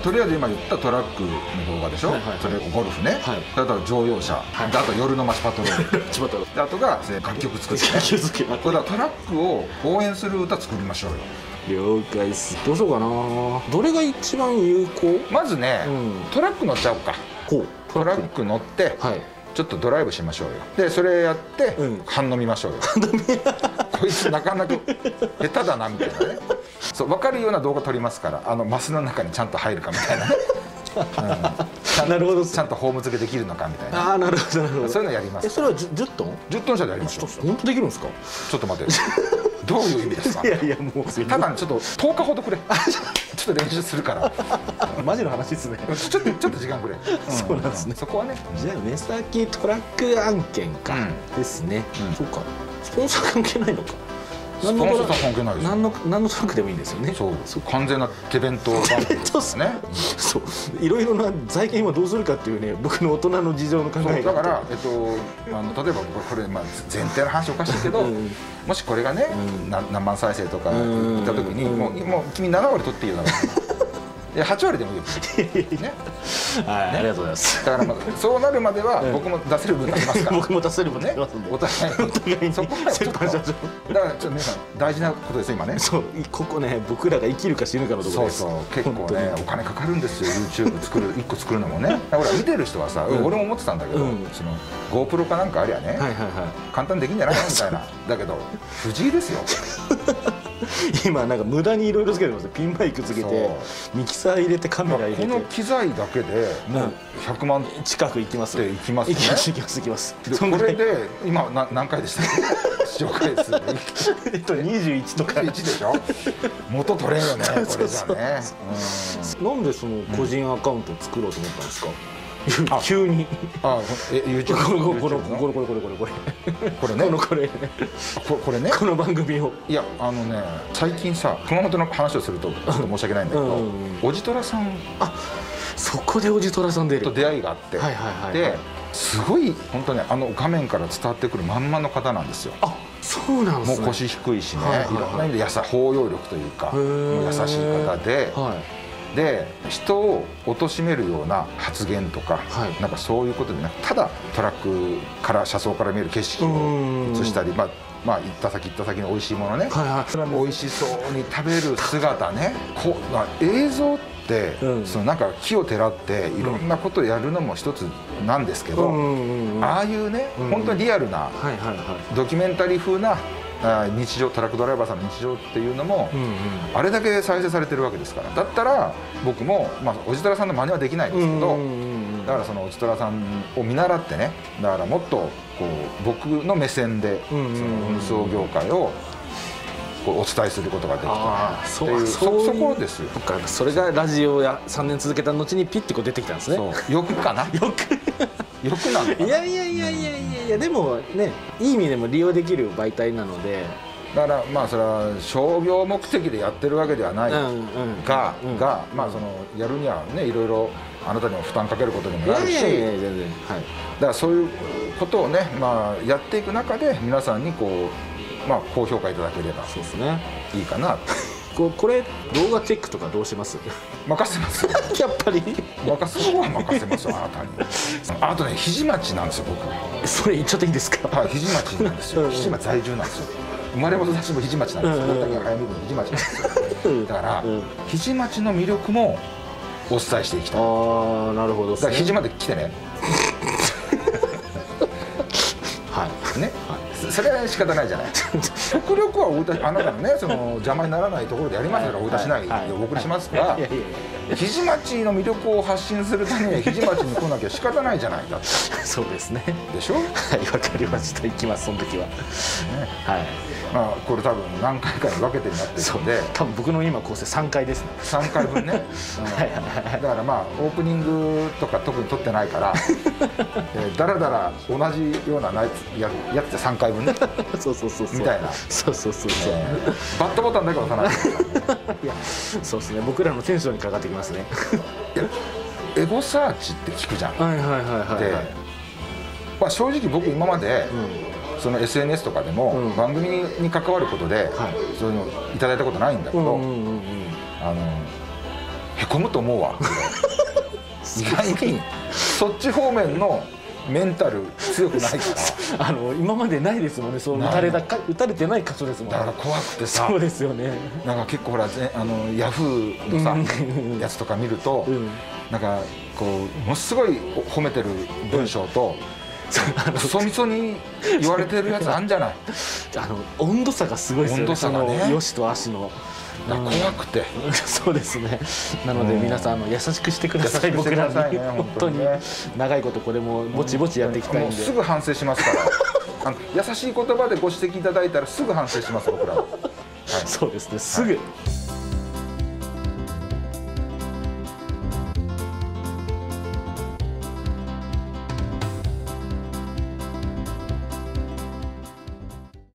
とりあえず今言ったトラックの動画でしょ、それゴルフね、あとは乗用車、あとは夜の街パトロール、あとが楽曲作ってね、これだトラックを応援する歌作りましょうよ。 了解です。どうしようかな。どれが一番有効？ まずね、トラック乗っちゃおうか。トラック乗ってちょっとドライブしましょうよ。でそれやって半飲みましょうよ。こいつなかなか下手だなみたいなね。そう分かるような動画撮りますから、マスの中にちゃんと入るかみたいなね。なるほど。ちゃんとホーム付けできるのかみたいな。 ああ、なるほどなるほど。 そういうのやります。 それは10トン ？10トン車でやりましょう。 本当できるんですか？ ちょっと待って。どういう意味ですか？ いやいや、もうただちょっと10日ほどくれ。ちょっと練習するから。 マジの話ですね。 ちょっと時間くれ。 そうなんですね。 そこはね。 じゃあ目先トラック案件かですね。そうか。スポンサー関係ないのか。 スポンサー関係ないです。 何のトラックでもいいんですよね。 そう。完全な手弁当番組ですね。 そう。いろいろな財源はどうするかっていうね、僕の大人の事情の考えが。だから例えばこれ前提の話おかしいけど、もしこれがね何万再生とかいった時にもう君7割取っていいよな。いや8割でもいいよ。ね。 はい、ありがとうございます。 だからそうなるまでは僕も出せる分出しますから。 僕も出せる分出しますんで。 お互いに。そこはちょっと。だからちょっと皆さん大事なことですよ今ね。 そう、ここね僕らが生きるか死ぬかのところです。 そうそう、結構ねお金かかるんですよ YouTube 作る1個作るのもね。ほら見てる人はさ、俺も思ってたんだけど、その GoPro かなんかありゃね、簡単にできんじゃないのみたいな。だけど藤井ですよ。 今なんか無駄にいろいろつけてます。ピンマイクつけてミキサー入れてカメラ入れて、 この機材だけでもう100万近くいきますっていきますね。 いきます。 これで今何回でしたっけ？視聴回数 21とか 1でしょ。元取れんよねこれじゃね。 なんでその個人アカウントを作ろうと思ったんですか？急に。 YouTube これね、この番組を。 いや最近さ熊本の話をするとちょっと申し訳ないんだけど、おじとらさん、 そこでおじとらさん出ると出会いがあって、ですごい本当に画面から伝わってくるまんまの方なんですよ。 そうなんですね。 もう腰低いしね、いろんな意味で包容力というか優しい方で人を貶めるような発言とか、なんかそういうことでなく、ただトラックから車窓から見える景色を映したり、まあ行った先の美味しいものね、美味しそうに食べる姿ね、映像ってなんか奇をてらっていろんなことをやるのも一つなんですけど、ああいうね本当にリアルなドキュメンタリー風な日常、トラックドライバーさんの日常っていうのもあれだけ再生されてるわけですから、だったら僕もおじとらさんの真似はできないですけど、だからそのおじとらさんを見習ってね、だからもっとこう僕の目線でその運送業界をお伝えすることができたっていう、そこですよ。 それがラジオや3年続けた後にピッてこう出てきたんですね。 よくかな。よくなんだ。 いやでもね、いい意味でも利用できる媒体なので、 だからそれは商業目的でやってるわけではないが、そのやるにはねいろいろあなたにも負担かけることにもなるし、だからそういうことをねやっていく中で皆さんに高評価いただければいいかな。 これ動画チェックとかどうします？ 任せますよ。 やっぱりそこは任せますよ、あなたに。あとね、日町なんですよ僕。 それ言っちゃっていいんですか？ はい、日町なんですよ。日町在住なんですよ。生まれも育ちも日町なんですよ。大竹早見郡日町なんですよ。だから日町の魅力もお伝えしていきたい。 なるほど。 だから日まで来てね。ね、それは仕方ないじゃない。極力はあなたのね邪魔にならないところでやりますから、お歌しないでお送りしますが、日町の魅力を発信するためには日町に来なきゃ仕方ないじゃないだって。 そうですね。 でしょ。 はい、わかりました。行きます、その時は。はい。 これ多分何回かに分けてになってるので、 多分僕の今構成3回ですね。 3回分ね。だからオープニングとか特に撮ってないからだらだら同じようなやつで3回分ね。 そうみたいな。 そうバットボタンだけ押さない。 いや、そうですね。僕らのテンションにかかってきますね。 エゴサーチって聞くじゃん。で、正直僕今までその SNS とかでも番組に関わることでそういうのいただいたことないんだけど、 へこむと思うわ意外にそっち方面のメンタル強くないから今までないですもんね、そう打たれてない箇所ですもんね。 だから怖くてさ、 そうですよね。 なんか結構ほらヤフーのさやつとか見ると、なんかこうものすごい褒めてる文章とクソみそに言われてるやつあんじゃない。 温度差がすごいですよね。 温度差がね、 よしと足の怖くてそうですね。なので皆さん優しくしてください。僕らに本当に長いことこれもぼちぼちやっていきたいんで、 すぐ反省しますから優しい言葉でご指摘いただいたらすぐ反省します僕らは。 そうですね、すぐ